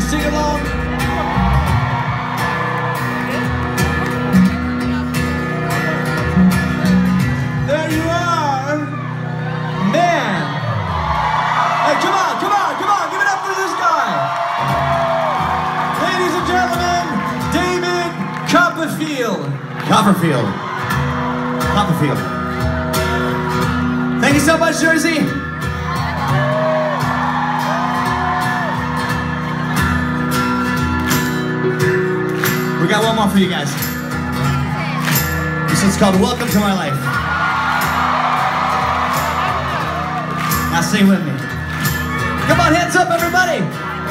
sing along? There you are! Man! Hey, come on, come on, come on! Give it up for this guy! Ladies and gentlemen, David Copperfield. Copperfield. Thank you so much, Jersey. We got one more for you guys. This one's called Welcome to My Life. Now sing with me. Come on, hands up, everybody.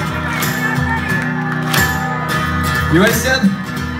You ready, Sid?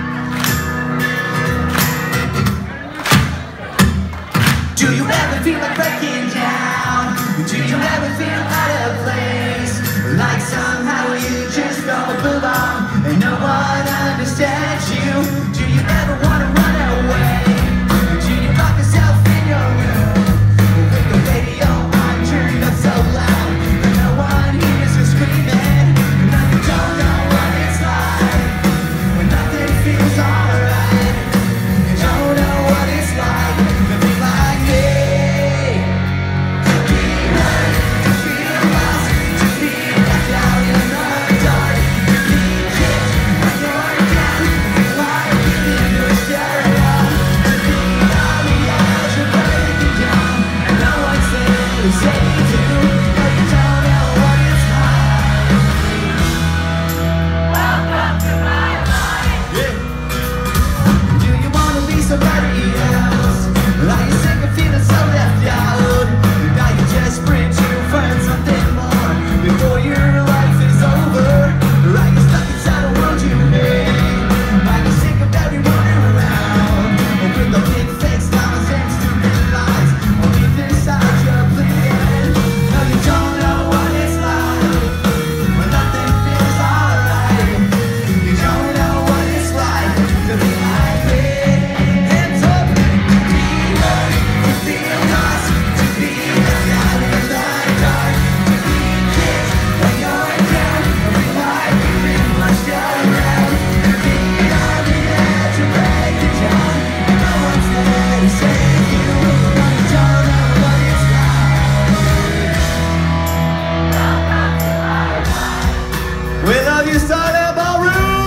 Do you ever feel like breaking down? Do you ever feel out of place? Like somehow you just don't belong and no one understands you? Do you ever want to run away? Do you lock yourself in your room with the radio on turned up so loud that no one hears you screaming? Now you don't know what it's like when nothing feels alright. You don't know what it's like to be like me. To be hurt, to feel lost, to be left out in the dark, to be kicked when you're down, to feel like you've been pushed around, to be on the edge of breaking down, and no one's there to save you. No, you don't know what it's like. Welcome to my life. Yeah. Do you want to be somebody else? Are you sick of feeling so left out? Are you desperate to find something more before your life is over? Are you stuck inside a world you hate? Are you sick of everyone around with the big fake smiles and stupid lies? Or deep inside you're bleeding? No, you don't know what it's like when nothing feels alright. You don't know what it's like to be like me. Hands up. To be hurt, to feel lost, to be left out in the dark, to be kicked when you're down, to be like you've been pushed around, to be on the edge of breaking down, and no one's there to save you. No, you don't know what it's like. We love you, Starland Ballroom!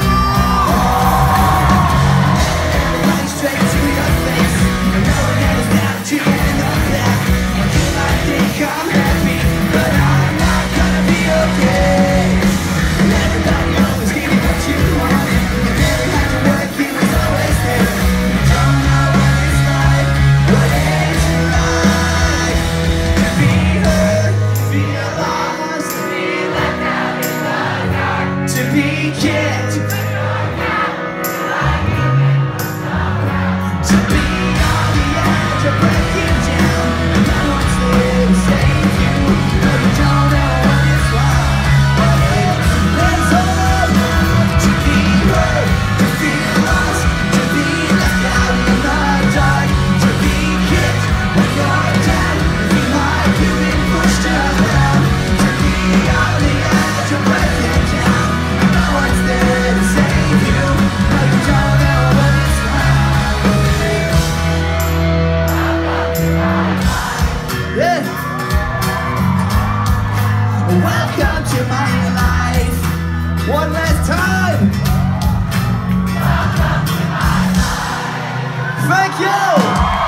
Running straight to your face, and no one ever snapped you in the back. You might think I'm happy, but I'm not gonna be okay. And everybody always gave you what you wanted. You never had to work, he was always there. You don't know what it's like, what it's like to be hurt, to feel lost, to be left out in the dark, to be kicked, to be on the edge of breaking down, and no one's there to save you. No, you don't know what it's like. Hands up. To be hurt, to feel lost, to be left out in the dark, to be kicked when you're down, to feel like you've been pushed around, to be on the edge of breaking down, and no one's there to save you. No, you don't know what it's like. Yeah. Welcome to my life. One last time. Welcome to my life. Thank you.